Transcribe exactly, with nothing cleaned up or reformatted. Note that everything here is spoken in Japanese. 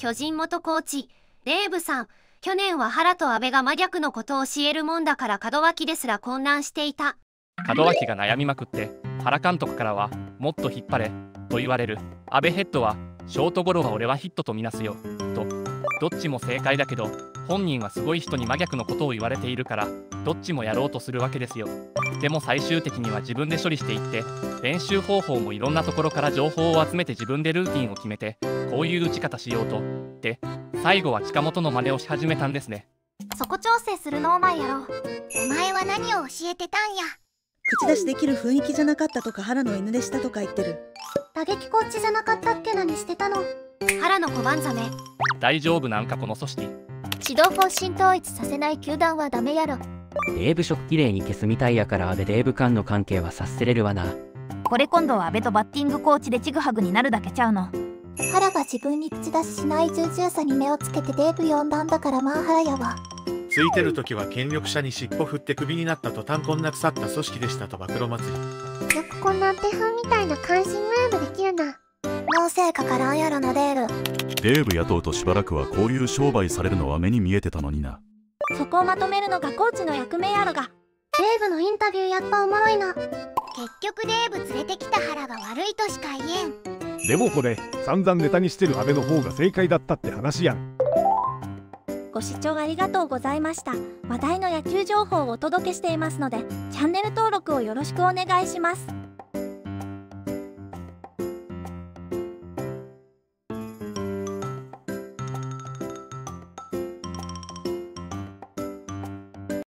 巨人元コーチ、デーブさん、去年は原と阿部が真逆のことを教えるもんだから門脇ですら混乱していた。 門脇が悩みまくって、原監督からはもっと引っ張れと言われる。阿部ヘッドはショートゴロは俺はヒットとみなすよと。どっちも正解だけど、本人はすごい人に真逆のことを言われているから、どっちもやろうとするわけですよ。でも最終的には自分で処理していって、練習方法もいろんなところから情報を集めて自分でルーティンを決めて、こういう打ち方しようとで、最後は近本の真似をし始めたんですね。 そこ調整するのお前やろ。お前は何を教えてたんや。 口出しできる雰囲気じゃなかったとか、原の犬でしたとか言ってる。 打撃コーチじゃなかったっけ。何してたの。 原の小判ザメ。 大丈夫なんかこの組織。 指導方針統一させない球団はダメやろ。 デーブ色きれいに消すみたいやから、阿部デーブ間の関係は察せれるわな。 これ今度は阿部とバッティングコーチでちぐはぐになるだけちゃうの。 原が自分に口出ししない重々さに目をつけてデーブ呼んだんだから、まあ原やわ。 ついてる時は権力者に尻尾振ってクビになった途端こんな腐った組織でしたと暴露祭り。 よくこんな手本みたいな関心ムーブできるな。脳性かからんやろなデーブ。 デーブ雇うとしばらくはこういう商売されるのは目に見えてたのにな。 そこをまとめるのがコーチの役目やろが。 デーブのインタビューやっぱおもろいな。結局デーブ連れてきた原が悪いとしか言えん。 でもこれ散々ネタにしてる阿部の方が正解だったって話やん。 ご視聴ありがとうございました。話題の野球情報をお届けしていますので、チャンネル登録をよろしくお願いします。